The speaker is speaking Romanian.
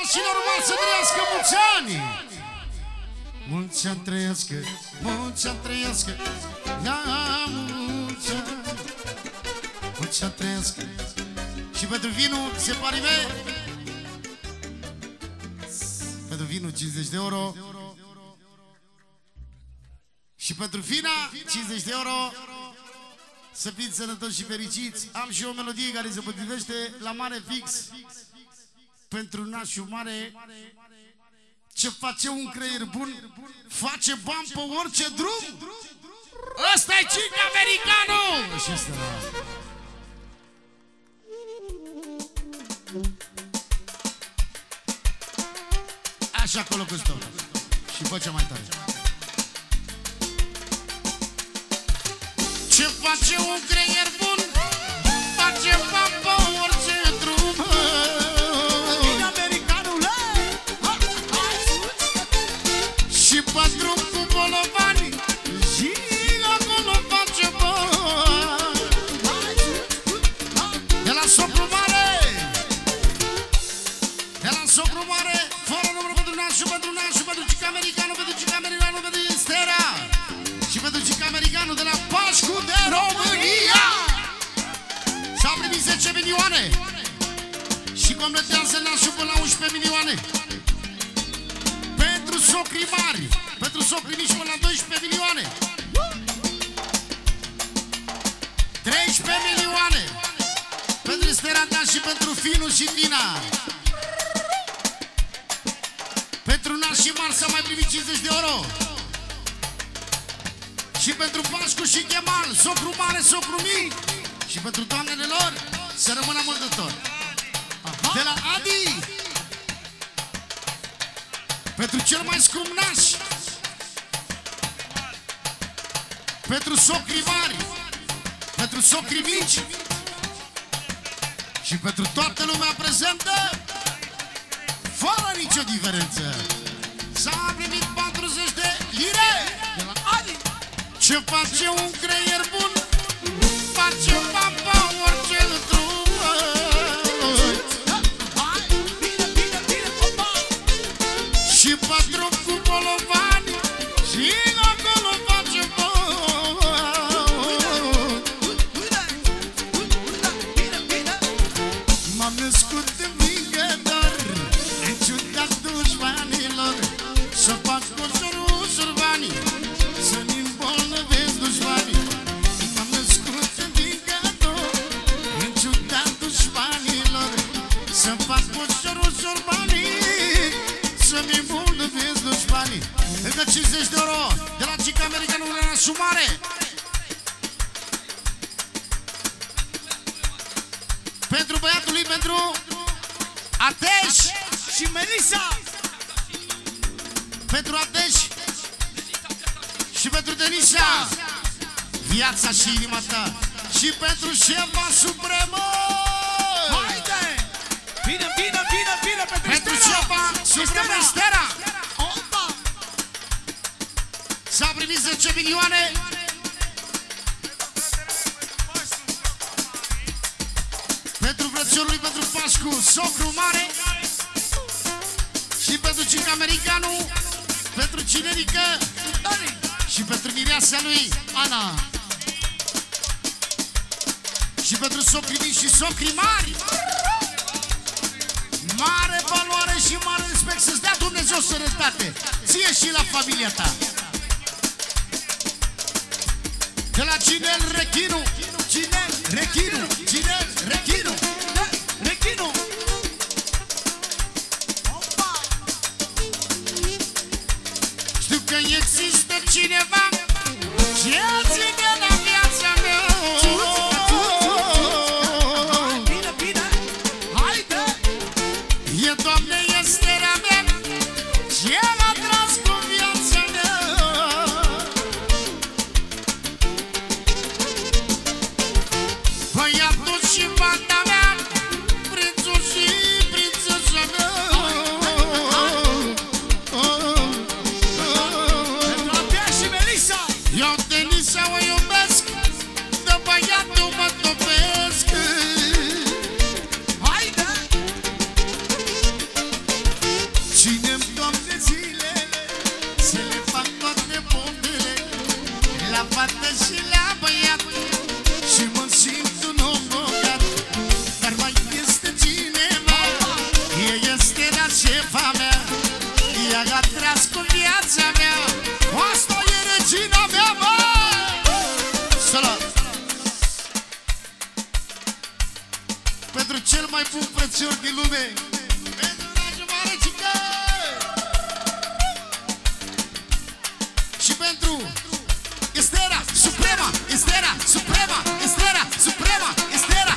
și normal să trăiască mulți ani! Mulți ani trăiască, mulți ani trăiască, la mulți ani! Mulți ani trăiască! Și pentru vinul se parive! Pentru vinul 50 de euro. Și pentru vina 50 de euro. Să fiți sănătoși și fericiți. Am și o melodie care se potrivește la mare fix pentru nașul mare. Ce face un creier bun face bani pe orice drum. Ăsta-i Cica Americanu. Și ăsta așa acolo cu stau. Și face mai tare. Ce face un creier bun face bani pe orice drum. Din Americanule. Și pe drum cu bolovani și acolo face bani. De la socru mare, de la socru mare, fără număr pentru nașu, pentru nașu, pentru Cica Americanu, pentru Cica Americanu, pentru Stera. Și pentru Cica Americanu de la Pașcu de România. S-au primit 10 milioane. Și completează nașul până la 11 milioane. Pentru socrii mari, pentru socrii mici până la 12 milioane. 13 milioane. Pentru Sterata și pentru Finu și Tina. Pentru nașii mari s-a mai primit 50 de euro. Și pentru Pașcu și Chemal, socru mare, socru mic. Și pentru doamnele lor, să rămână mult de tot. De la Adi. Pentru cel mai scump naș. Pentru socrii mari. Pentru socrii mici. Și pentru toată lumea prezentă, fără nicio diferență. S-a primit 40 de lire. De la Adi. Ce face un creier bun face bani pe orice drum. Și pe drum cu bolovani și acolo face bani. M-am născut în vingător, în ciuda dușmanilor, să fac cu ușor banii, să-mi îmbolnăvesc dușmanii. M-am născut în vingător, în ciuda dușmanilor, să fac cu ușor banii, să-mi îmbolnăvesc dușmanii. Încă 50 de euro de la Cica Americanu la Sumare. Pentru băiatul lui, pentru Ateș Și Melissa. pentru Ateș și pentru Denisa, viața și inima ta. Și pentru șefa supremă. Haide! Bine, bine, bine, bine Pentru șefa supremă Stera. Opa! S-a primit 10 milioane. Pentru frățiorul lui, pentru Pașcu, socru mare. Și pentru Cica Americanu, pentru Cinerică și pentru mireasa lui, Ana. Și pentru socrii mici și socrii mari. Mare valoare și mare respect. Să-ți dea Dumnezeu sănătate, ție și la familia ta. De la Cinel Rechinu, Cinel Rechinu, Cinel Rechinu, Rechinu. știu că există cineva ce ține la viața mea. Bine, bine. Haide! E, Doamne, este rea mea ce l-a tras cu viața mea. Băiatul și fata mea, prințul și prințesa mea. cel mai bun frățior din lume. Pentru Raju Marecică! Și pentru Estera Suprema, Estera Suprema, Estera Suprema, Estera